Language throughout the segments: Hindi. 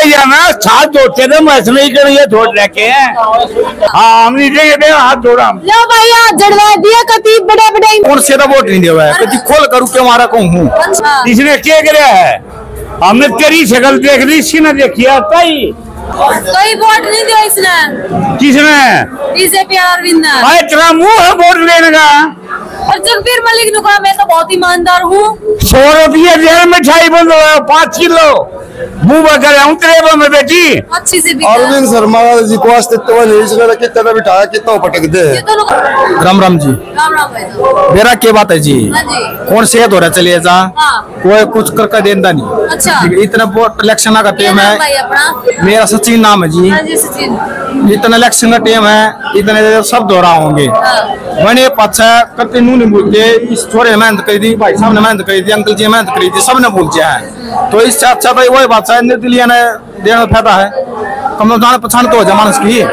जाना साथ धोते थे मैच नहीं करेंगे धोट लेके हाँ हम नहीं देंगे हाथ धोड़ा लो भाई हाथ जड़वा दिया कति बड़े बड़े कौन से तो वोट नहीं दिया है कति खोल करूँ क्यों मारा कहूँ इसने क्या कराया है हमने तेरी शक्ल देख ली इसकी ना देखिया ताई कोई वोट नहीं दिया इसने किसने बीजेपी अरविंद भाई तेरा मुंह है वोट लेने का और जगबीर मलिक ने कहा मैं तो बहुत ईमानदार हूँ 100 रुपये जेल मिठाई बंद हो 5 किलो मुंह बकर तेरे में बेटी अच्छी से अरविंद शर्मा जी को अस्तित्व नहीं इसने कितना बिठाया कितना पटक दे राम राम जी मेरा क्या बात है जी कौन से हो रहा चलिए जा कोई कुछ करके देता नहीं अच्छा इतना वोट इलेक्शन का टाइम है मेरा सचिन नाम है जी इतना इलेक्शन का टाइम है इतने सब दोहरा होंगे मैंने पचा करते नहीं बोलते इस छोरे मेहनत करी थी भाई साहब ने मेहनत करी थी अंकल जी मेहनत करी थी सबने बोलते हैं तो इससे अच्छा तो वही बात है निर्दलीय ने देने में फायदा है कम जान पहचान तो हो जाए मानस की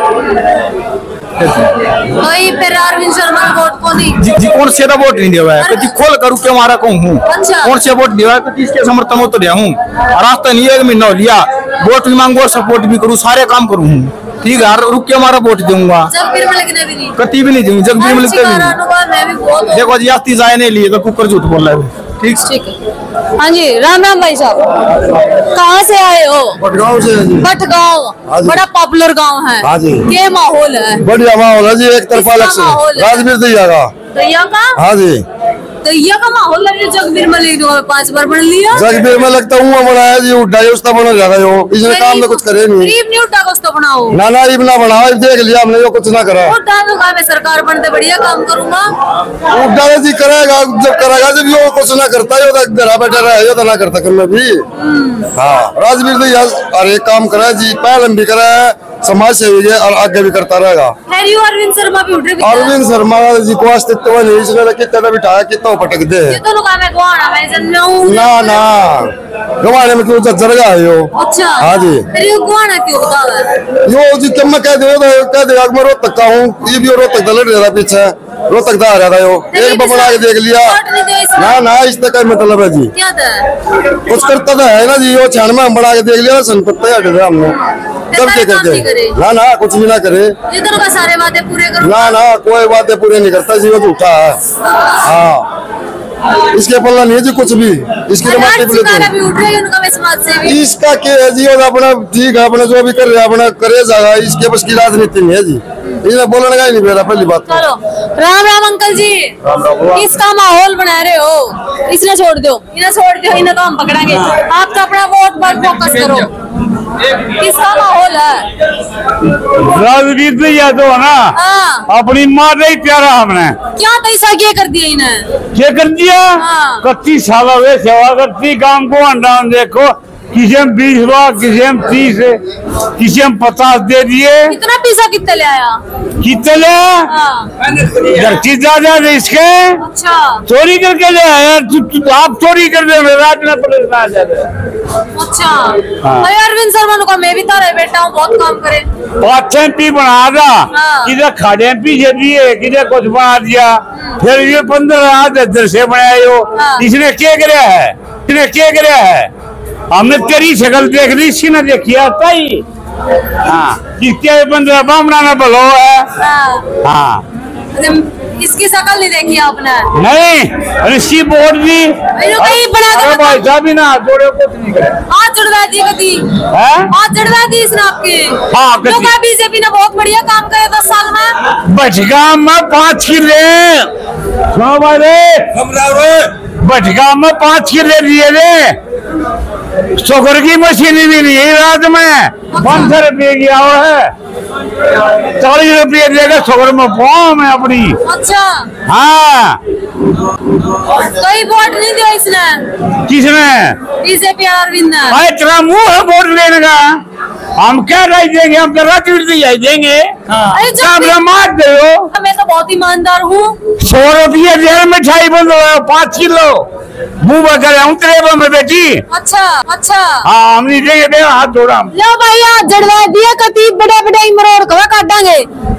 फिर अरविंद शर्मा वोट को दी जी कौन से तो वोट नहीं दिया है कति खोल करूँ क्यों मारा कहूँ कौन से वोट दिया है कति इसके समर्थन हो तो दिया हूँ रास्ता नहीं है महीना लिया वोट भी मांगो सपोर्ट भी करूँ सारे काम करूँ ठीक है रुक के हमारा वोट दूंगा कति भी नहीं दूंगी जगबीर मलिक भी देखो जी आती जाए नहीं लिए तो कुकर झूठ बोल रहा है ठीक है हाँ जी राम राम भाई साहब कहाँ से आए हो भटगांव से भटगांव बड़ा पॉपुलर गांव है हाँ जी क्या माहौल है बढ़िया माहौल है जी एक तरफा इलेक्शन राजवीर दैया का हाँ जी दैया का माहौल है जगबीर मलिक ने 5 बार बन लिया जगबीर में लगता हूँ बनाया जी उठा उसका बना जा रहा है इसने काम में कुछ करे नहीं गरीब नहीं उठा उसका बनाओ ना ना बनाओ देख लिया हमने जो कुछ ना करा मैं सरकार बनते बढ़िया काम करूंगा उठा जी करेगा जब करेगा जब वो कुछ ना करता है घर बैठा रहा तो ना करता करना भी हाँ राजवीर दैया अरे काम करा जी पहले भी करा समाज सेवी है और आगे भी करता रहेगा अरविंद शर्मा भी उठ रहे अरविंद शर्मा जी को अस्तित्व नहीं इसने कितना बिठाया कितना पटक दे ना गवाने में क्यों जरगा है यो अच्छा हाँ जी गुआना क्यों यो जी कम मैं कह दे मैं रोहतक का हूँ ये भी रोहतक लड़ रहा पीछे रोहतक दा रहा था यो एक बना के देख लिया ना इस तक मतलब है जी कुछ करता था है ना जी वो 96 में बना के देख लिया संपत्ति हट गया हमने जब के करके ना कुछ भी ना करे सारे वादे पूरे करो ना कोई वादे पूरे नहीं करता जी वो झूठा है हाँ इसके पल्ला नहीं है जी कुछ भी इसकी इसका क्या है जी अपना ठीक है अपना जो भी कर रहे अपना करे जाएगा इसके बस की राजनीति नहीं है जी इन्हें बोलने का ही नहीं मेरा पहली बात चलो राम राम अंकल जी इसका माहौल बना रहे हो इसने छोड़ दो इन्हें तो हम पकड़ेंगे आप तो अपना वोट पर फोकस करो किसका माहौल है राजवीर दैया तो है ना अपनी माँ नहीं प्यारा हमने क्या पैसा क्या कर दिया इन्हें क्या कर दिया 31 साल हुए सेवा करती काम को अंडान देखो किसी हम 20 लाख किसी हम 30 किसी हम 50 दे दिए इतना पैसा कितने ले आया घर की ज्यादा इसके अच्छा चोरी करके ले आया आप चोरी कर दे रात में अच्छा अरविंद शर्मा को मैं भी तारा बेटा हूँ बहुत काम करे 5 MP बना था किधर खाड़े पीछे दिए किधर कुछ बना दिया फिर ये 15 से बनाया इसने क्या कराया है हमने तेरी शक्ल देख ली इसकी ना देखिया ताई हाँ किसके 15 बनाना भलो है हाँ इसकी शक्ल नहीं देखी आपने नहीं ऋषि बोर्ड भी भाई साहब ना जोड़े कुछ नहीं करे हाथ जुड़वा दी कभी हाथ जुड़वा दी इसने आपके हाँ बीजेपी ने बहुत बढ़िया काम किया 10 साल में बचगा में 5 किले सुनो भाई बचगा में 5 किले दिए थे शुगर की मशीन भी नहीं है रात में 500 रुपये की आओ है 40 रुपये देगा शुगर में फॉर्म है अपनी अच्छा हाँ कोई वोट नहीं दिया इसने किसने बीजेपी अरविंद भाई तेरा मुंह है वोट लेने का हम क्या राय देंगे हम तो राजवीर दैया देंगे मार दे मैं तो बहुत ईमानदार हूँ 100 रुपये जेल मिठाई बंद हो 5 किलो मुंह बकर तेरे में बेटी अच्छा हाँ हम नहीं देंगे हाथ धोड़ा लो भाई हाथ जड़वा दिया कति बड़े बड़े मरोड़ कवा काटांगे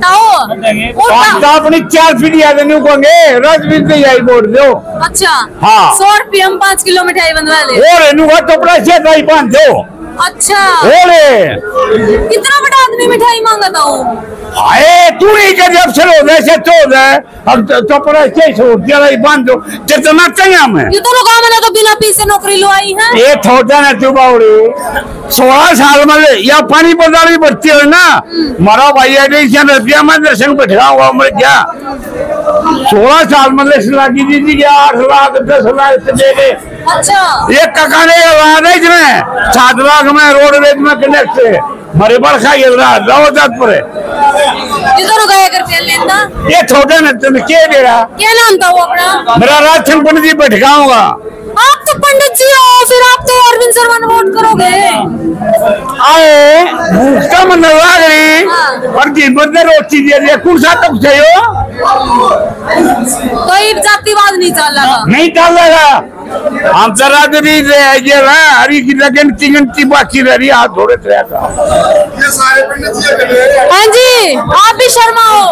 अपनी 4 फीट नहीं उगोगे राजवीर दैया वोट दो अच्छा हाँ 100 रुपये हम 5 किलो मिठाई बंधवा ले और कपड़ा से बांध दो अच्छा इतना बड़ा आदमी मिठाई मांगता हूँ। हाय तू ही कर जब से हो गए से तो है अब तो पर ऐसे छोड़ दिया नहीं बंद हो जितना चाहिए हमें ये तो काम है तो बिना पी से नौकरी लो आई है ये थोड़ा ना तू बावड़ी 16 साल में या पानी बदली बचती है ना मारा भाई एडिशन रुपया मैं दर्शन बैठा हुआ उम्र क्या 16 साल में लगी दीदी क्या 8 लाख 10 लाख दे दे। अच्छा एक ककाने में 7 लाख में रोडवेज में कनेक्ट है मरे बरखा गिर रहा दावत पर ये तो रुका कर पेल लेता ये छोटे न तुम क्या दे रहा क्या नाम था वो अपना मेरा राजचंद पंडित जी बैठकाऊंगा। आप तो पंडित जी हो फिर आप तो अरविंद शर्मा ने वोट करोगे आए उसका मन लगा गई और जी बंदे रोटी दे दिया कुर्सा तक चाहिए कोई जातिवाद नहीं चल रहा नहीं चल रहा हम जरा भी ये ना हरी की लगन की बाकी रह रही हाथ थोड़े ये सारे पंडित जी हाँ जी आप भी शर्मा हो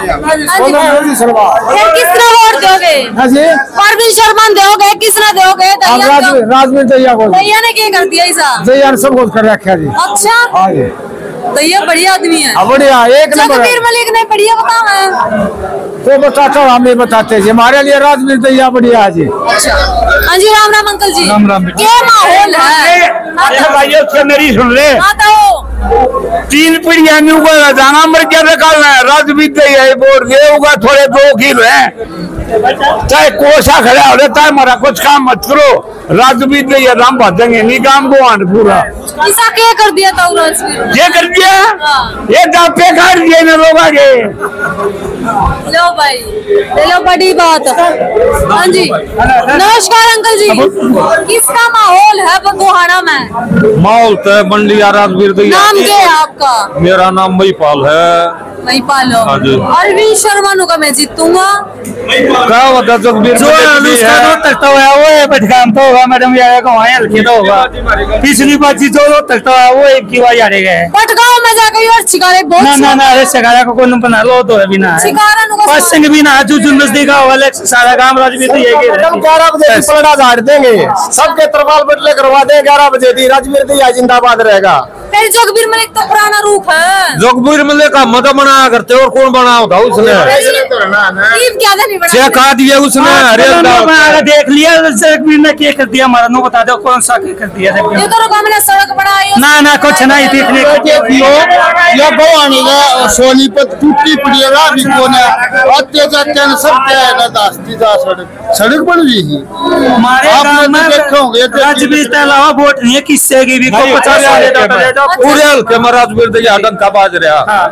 फिर किस तरह वोट दोगे अरविंद शर्मा दोगे किस तरह दोगे राजवीर दैया ने क्या कर दिया ऐसा दैया ने सब कुछ कर रखा जी। अच्छा दैया बढ़िया आदमी है बढ़िया एक नंबर जगबीर मलिक ने बढ़िया बताया है तो बताता हूँ हम बताते जी हमारे लिए राजवीर दैया बढ़िया है जी। अच्छा हाँ जी राम राम अंकल जी राम राम क्या माहौल है भाई उसका मेरी सुन ले बताओ 3 पीढ़ियां होगा जाना मर क्या निकालना है राजवीर दैया बोर्ड दे होगा थोड़े 2 किलो है चाहे कोसा खड़ा हो रहा है हमारा कुछ काम मत करो राजवीर दैया हम भजेंगे नहीं काम को आन पूरा ऐसा क्या कर दिया था राजवीर ये कर दिया ये पे काट दिए ना लोग आगे लो भाई ले लो बड़ी बात। हाँ जी नमस्कार अंकल जी किसका माहौल है बगोहाना में माहौल तो मंडिया राजवीर दैया। नाम क्या है आपका? मेरा नाम महिपाल है। महिपाल अरविंद शर्मा नु का मैं जीतूंगा क्या होता जगबीर जो उसका तो तकता हुआ वो बैठकाम तो होगा मैडम यार को वहां हल्के तो होगा पिछली बार जी जो तकता हुआ वो एक की बार आ गए पटगांव में जाकर और शिकारे बहुत ना अरे शिकारा को कोई बना लो तो है बिना शिकारा नु का संग भी ना जो जुलूस देखा वाले सारा काम राजवीर तो ये के 11 बजे पलड़ा झाड़ देंगे सबके तरपाल बदले करवा दे 11 बजे दी राजवीर दैया जिंदाबाद रहेगा। फिर जोगबीर मलिक तो पुराना रूप है जोगबीर मलिक का मत बना करते और कौन बना होता उसने क्या नहीं बना क्या कहा दिया उसने अरे देख लिया जोगबीर ने क्या कर दिया हमारा नो बता दो कौन सा क्या कर दिया ये तो रोका मैंने सड़क बनाई ना कुछ नहीं देखने ये भवानी का सोनीपत टूटी पड़ी है ना बिकोने अत्याचार के सब क्या है ना दास्ती दा सड़क बन गई है हमारे गांव में राजवीर के अलावा वोट नहीं है किससे की भी को 50 पूरे हल्के में राजवीर दैया डंका बाज रहा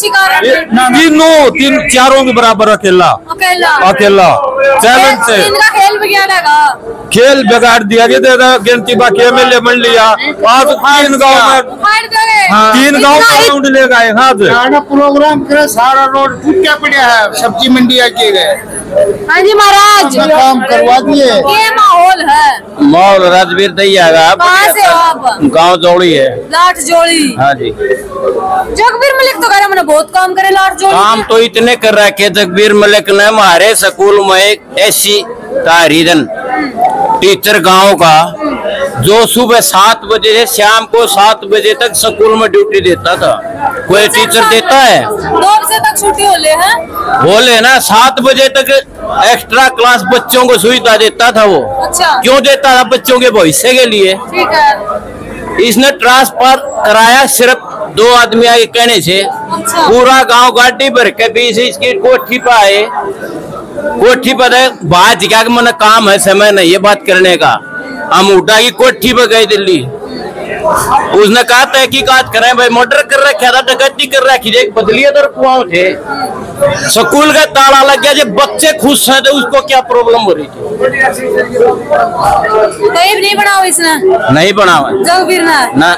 तीन चारों के बराबर अकेला चैलेंज से खेल बिगाड़ दिया गया गिनती बाकी एमएलए बन लिया आज 3 गाँव में 3 गाँव राउंड ले गए। हाँ प्रोग्राम करे सारा रोड टूटा पड़ा है सब्जी मंडी किए गए। हाँ जी महाराज काम करवा दिए ये माहौल है माहौल राजवीर दैया का कहाँ से आप गाँव जोड़ी है लाट जोड़ी। हाँ जी जगबीर मलिक तो कह मैंने बहुत काम करे लाट जोड़ी काम तो इतने कर रखे जगबीर मलिक ने हमारे स्कूल में एक ऐसी तारीदन टीचर गांव का जो सुबह 7 बजे से शाम को 7 बजे तक स्कूल में ड्यूटी देता था। कोई टीचर देता है 2 बजे तक छुट्टी बोले ना 7 बजे तक एक्स्ट्रा क्लास बच्चों को सुविधा देता था वो। अच्छा क्यों देता था? बच्चों के भविष्य के लिए। ठीक है इसने ट्रांसफर कराया सिर्फ 2 आदमी आगे कहने से। अच्छा। पूरा गांव गाड़ी भर के बीच इसकी कोठी पे आए कोठी पर बात क्या कि मैंने काम है समय नहीं है बात करने का। हम उठा की कोठी पर गए दिल्ली उसने कहा तहकीकात करें भाई मर्डर कर रखा था डकैती कर रखी थी बदलिए तो कुआं थे स्कूल का ताला लग गया जब बच्चे खुश हैं तो उसको क्या प्रॉब्लम हो रही थी। नहीं बनाओ इसने नहीं बनावा जगबीर ना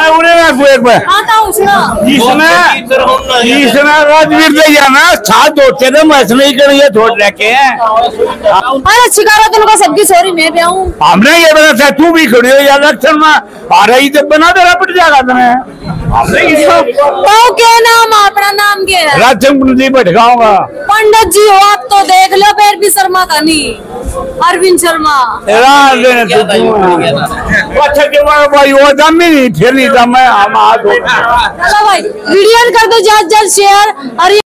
इसमें राजवीर दैया ना साथ होते थे मैच नहीं करेंगे छोड़ रखे हैं। अरे शिकारा तुमका सबकी सॉरी मैं भी आऊं हमने ये बता तू भी खड़ी हो या इलेक्शन में आ रही जब बना दे रहा पट जाएगा तुम्हें तो क्या नाम है अपना, नाम क्या है? राजसिंह जी भटकाऊंगा। पंडित जी हो आप तो देख लो, फिर भी शर्मा का नहीं, अरविंद शर्मा। अच्छा के भाई वो दम ही नहीं, फिर नहीं दम है हम। चलो भाई वीडियो कर दो जल्द शेयर और